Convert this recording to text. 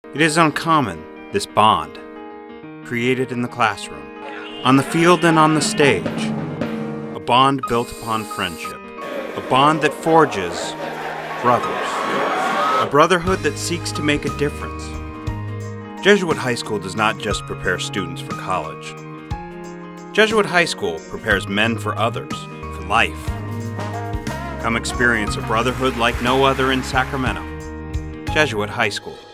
It is uncommon, this bond, created in the classroom, on the field and on the stage, a bond built upon friendship, a bond that forges brothers, a brotherhood that seeks to make a difference. Jesuit High School does not just prepare students for college. Jesuit High School prepares men for others, for life. Come experience a brotherhood like no other in Sacramento. Jesuit High School.